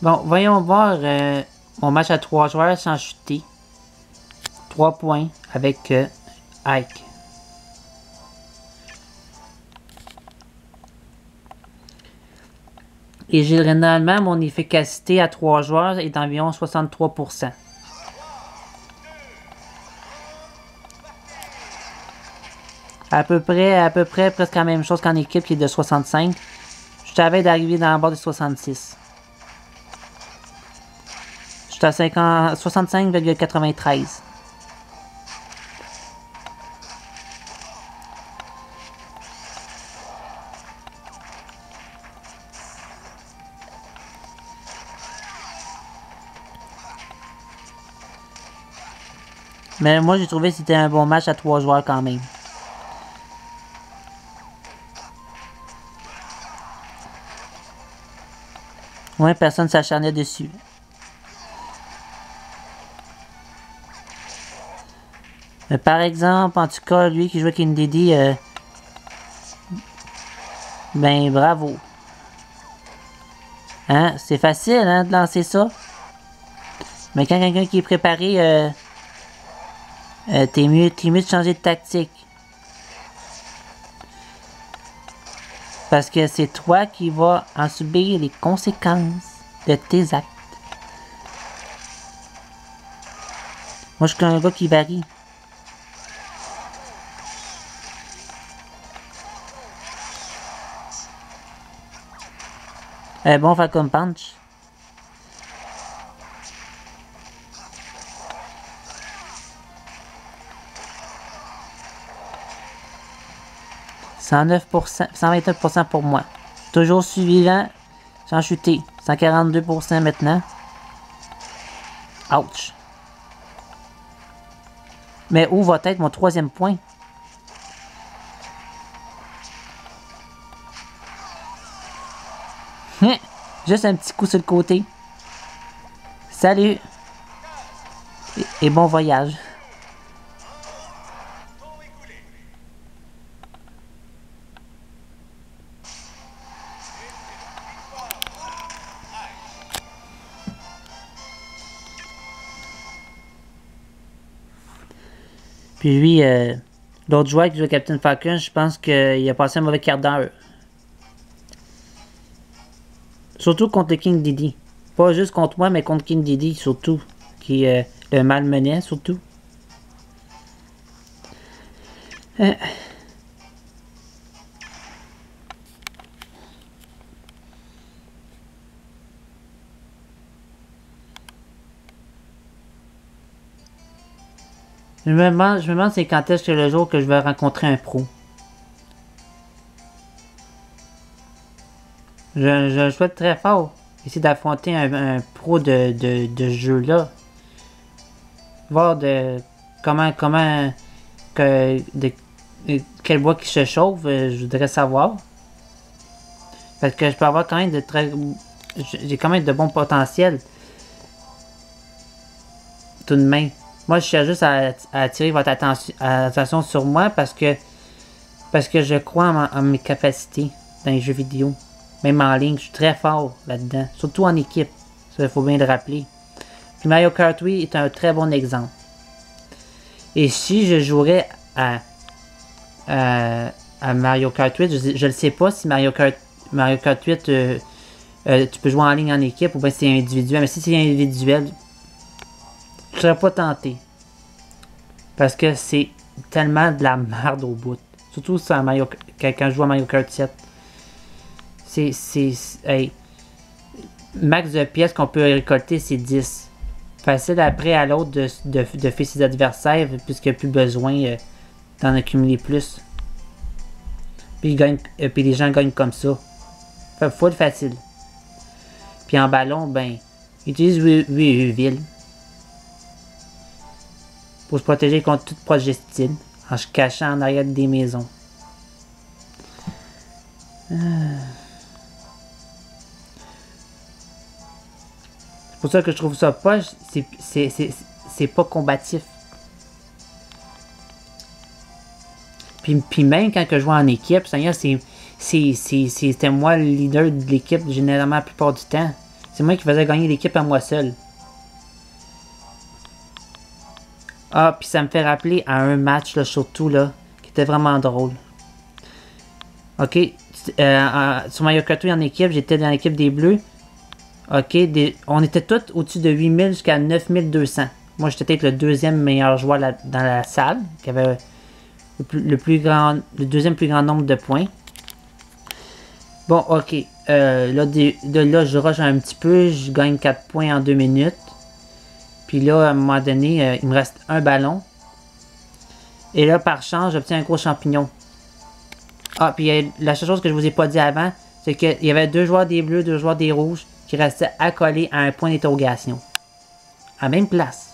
Bon, voyons voir mon match à 3 joueurs sans chuter. 3 points avec Ike. Et généralement, mon efficacité à 3 joueurs est d'environ 63%. À peu près presque la même chose qu'en équipe qui est de 65. Je t'avais d'arriver dans la barre de 66. Je suis à 65,93. Mais moi, j'ai trouvé que c'était un bon match à 3 joueurs quand même. Ouais, personne s'acharnait dessus. Mais par exemple, en tout cas, lui qui jouait King Diddy, ben bravo. Hein? C'est facile, hein, de lancer ça. Mais quand quelqu'un qui est préparé, t'es mieux de changer de tactique. Parce que c'est toi qui vas en subir les conséquences de tes actes. Moi, je suis un gars qui varie. Bon Falcon Punch. « 129% pour moi. Toujours suivant, sans chuter. 142% maintenant. Ouch. Mais où va être mon troisième point? Juste un petit coup sur le côté. Salut. Et bon voyage. Puis lui, l'autre joueur qui joue Captain Falcon, je pense qu'il a passé un mauvais quart d'heure. Surtout contre King Diddy. Pas juste contre moi, mais contre King Diddy surtout. Qui le malmenait surtout. Je me demande c'est quand est-ce que le jour que je vais rencontrer un pro. Je souhaite très fort essayer d'affronter un pro de ce jeu-là. Voir quel bois qui se chauffe, je voudrais savoir. Parce que je peux avoir quand même j'ai quand même de bons potentiels. Tout de même. Moi, je cherche juste à attirer votre attention sur moi parce que je crois en mes capacités dans les jeux vidéo. Même en ligne, je suis très fort là-dedans. Surtout en équipe. Ça, il faut bien le rappeler. Puis Mario Kart 8 est un très bon exemple. Et si je jouerais à Mario Kart 8, je ne sais pas si Mario Kart 8, tu peux jouer en ligne en équipe ou bien c'est individuel. Mais si c'est individuel, je serais pas tenté. Parce que c'est tellement de la merde au bout. Surtout quand je joue à Mario Kart 7. Hey, max de pièces qu'on peut récolter, c'est 10. Facile après à l'autre de faire ses adversaires, puisqu'il n'y a plus besoin d'en accumuler plus. Puis les gens gagnent comme ça. Fait full facile. Puis en ballon, ben, utilise Weavile. Pour se protéger contre toute projectile en se cachant en arrière des maisons. C'est pour ça que je trouve ça poche, c'est pas combatif. Puis même quand je joue en équipe, c'était moi le leader de l'équipe généralement la plupart du temps. C'est moi qui faisais gagner l'équipe à moi seul. Ah, puis ça me fait rappeler à un match, là, surtout, là, qui était vraiment drôle. Ok, sur Mario Kart 8 en équipe, j'étais dans l'équipe des Bleus. Ok, on était tous au-dessus de 8000 jusqu'à 9200. Moi, j'étais peut-être le deuxième meilleur joueur dans la salle, qui avait le deuxième plus grand nombre de points. Bon, ok. Là, de là, je rush un petit peu, je gagne 4 points en 2 minutes. Puis là, à un moment donné, il me reste un ballon. Et là, par chance, j'obtiens un gros champignon. Ah, puis la seule chose que je vous ai pas dit avant, c'est qu'il y avait 2 joueurs des bleus, 2 joueurs des rouges qui restaient accolés à un point d'interrogation. À la même place.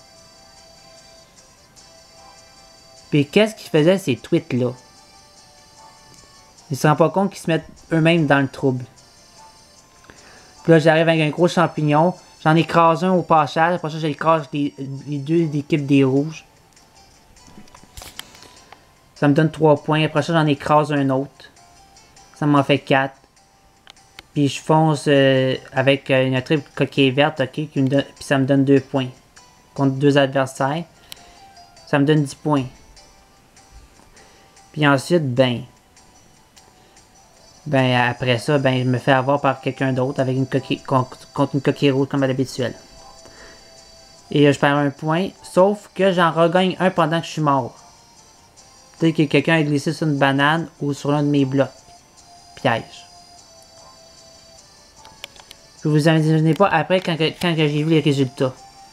Puis qu'est-ce qu'ils faisaient ces tweets-là? Ils se rendent pas compte qu'ils se mettent eux-mêmes dans le trouble. Puis là, j'arrive avec un gros champignon. J'en écrase un au passage. Après ça, j'écrase les 2 équipes des rouges. Ça me donne 3 points. Après ça, j'en écrase un autre. Ça m'en fait 4. Puis je fonce avec une triple coquille verte, ok, puis ça me donne 2 points. Contre 2 adversaires. Ça me donne 10 points. Puis ensuite, après ça, je me fais avoir par quelqu'un d'autre avec une coquille, contre une coquille rouge comme à l'habituel. Et je perds un point, sauf que j'en regagne un pendant que je suis mort. Peut-être que quelqu'un a glissé sur une banane ou sur l'un de mes blocs. Piège. Je vous imaginez pas après quand j'ai vu les résultats.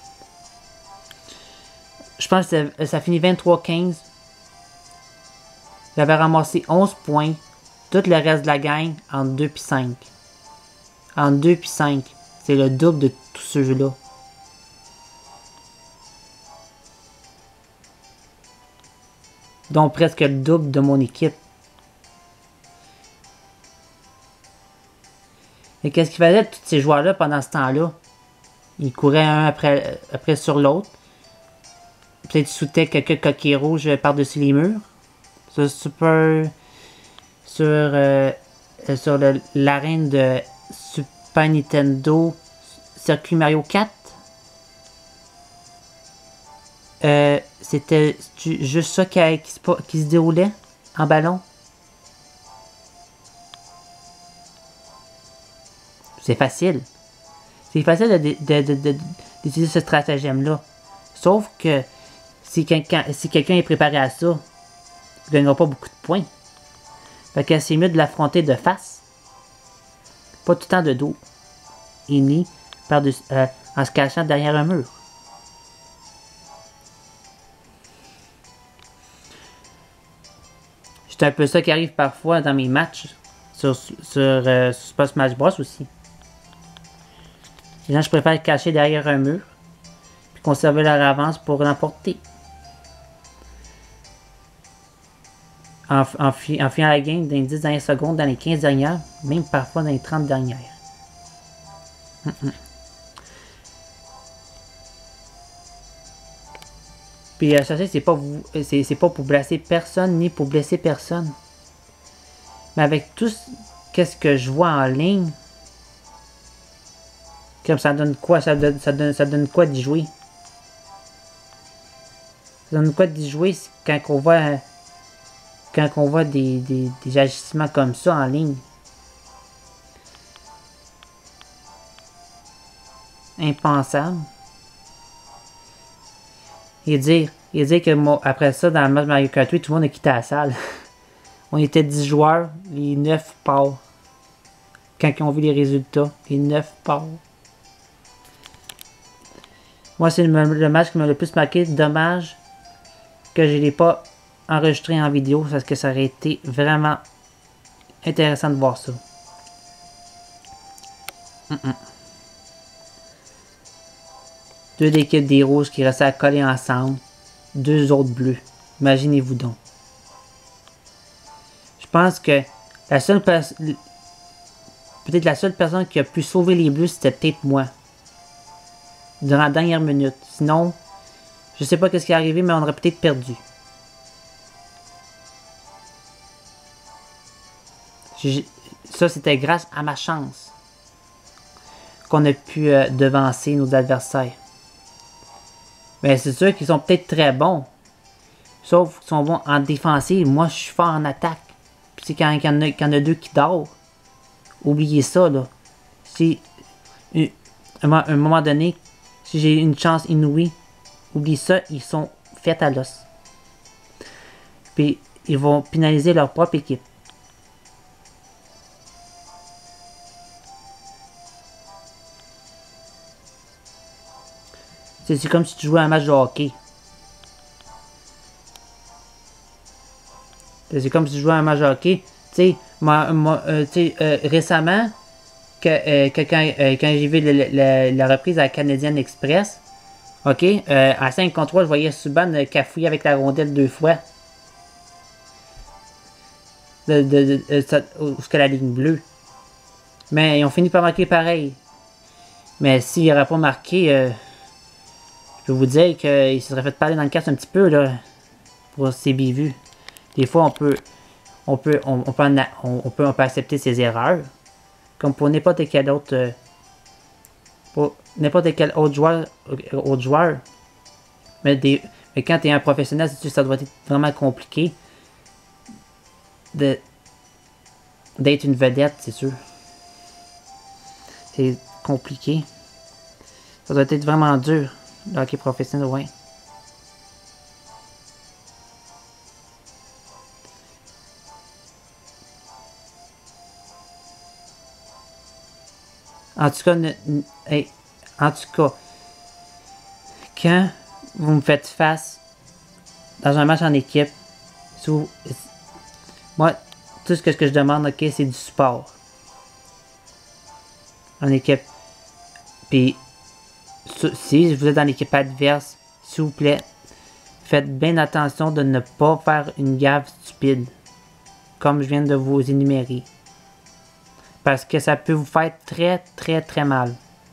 Je pense que ça finit 23-15. J'avais ramassé 11 points. Tout le reste de la gang entre 2 et 5. Entre 2 et 5. C'est le double de tous ce jeu-là. Donc presque le double de mon équipe. Et qu'est-ce qu'ils faisaient tous ces joueurs-là pendant ce temps-là? Ils couraient un après sur l'autre. Peut-être ils sautaient quelques coquilles rouges par-dessus les murs. Sur l'arène de Super Nintendo Circuit Mario 4. C'était juste ça qui se déroulait en ballon. C'est facile. C'est facile d'utiliser ce stratagème-là. Sauf que si quelqu'un est préparé à ça, il ne gagnera pas beaucoup de points. Fait que c'est mieux de l'affronter de face. Pas tout le temps de dos. Et ni en se cachant derrière un mur. C'est un peu ça qui arrive parfois dans mes matchs. Sur Super Smash Bros aussi. Les gens, je préfère cacher derrière un mur. Puis conserver leur avance pour l'emporter. En fuyant la game dans les 10 dernières secondes, dans les 15 dernières, même parfois dans les 30 dernières. Puis ça c'est pas pour blesser personne ni pour blesser personne. Mais avec tout qu'est-ce que je vois en ligne, comme ça donne quoi? Ça donne quoi d'y jouer? Ça donne quoi d'y jouer quand on voit des agissements comme ça en ligne? Impensable. Et dire que moi, après ça, dans le mode Mario Kart 8, tout le monde a quitté la salle. On était 10 joueurs, les 9 partent. Quand ils ont vu les résultats, les 9 partent. Moi, c'est le match qui m'a le plus marqué. Dommage que je ne l'ai pas enregistré en vidéo, parce que ça aurait été vraiment intéressant de voir ça. Deux équipes des rouges qui restaient à coller ensemble. 2 autres bleus. Imaginez-vous donc. Je pense que peut-être la seule personne qui a pu sauver les bleus, c'était peut-être moi. Durant la dernière minute. Sinon, je sais pas ce qui est arrivé, mais on aurait peut-être perdu. Ça, c'était grâce à ma chance. qu'on a pu devancer nos adversaires. Mais c'est sûr qu'ils sont peut-être très bons. Sauf qu'ils sont bons en défensive. Moi, je suis fort en attaque. Puis c'est quand il y en a deux qui dorment. Oubliez ça, là. Si, à un moment donné, si j'ai une chance inouïe, oubliez ça, ils sont faits à l'os. Puis, ils vont pénaliser leur propre équipe. C'est comme si tu jouais un match de hockey. C'est comme si tu jouais un match de hockey. Tu sais, récemment, quand j'ai vu la reprise à la Canadian Express, ok, à 5 contre 3, je voyais Subban cafouiller avec la rondelle 2 fois. Jusqu'à la ligne bleue. Mais ils ont fini par marquer pareil. Mais s'ils n'auraient pas marqué, je peux vous dire qu'ils se seraient fait parler dans le casque un petit peu là, pour ces bévues. Des fois, on peut accepter ses erreurs. Comme pour n'importe quel autre joueur. Mais quand tu es un professionnel, ça doit être vraiment compliqué d'être une vedette, c'est sûr. C'est compliqué. Ça doit être vraiment dur, le hockey professionnel, ouais. En tout cas, quand vous me faites face dans un match en équipe, moi, tout ce que je demande, ok, c'est du support. En équipe. Puis, si vous êtes dans l'équipe adverse, s'il vous plaît, faites bien attention de ne pas faire une gaffe stupide, comme je viens de vous énumérer. Parce que ça peut vous faire très, très, très mal.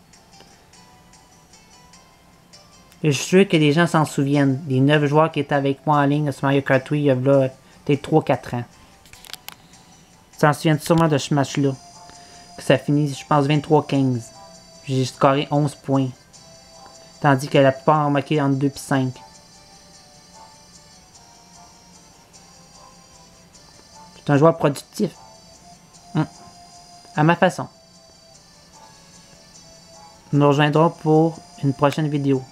Et je suis sûr que les gens s'en souviennent. Les 9 joueurs qui étaient avec moi en ligne sur Mario Kart Wii, il y a peut-être 3-4 ans. Ils s'en souviennent sûrement de ce match-là. Que ça finit, je pense, 23-15. J'ai scoré 11 points. Tandis que la plupart ont marqué entre 2 et 5. Je suis un joueur productif. À ma façon. Nous nous rejoindrons pour une prochaine vidéo.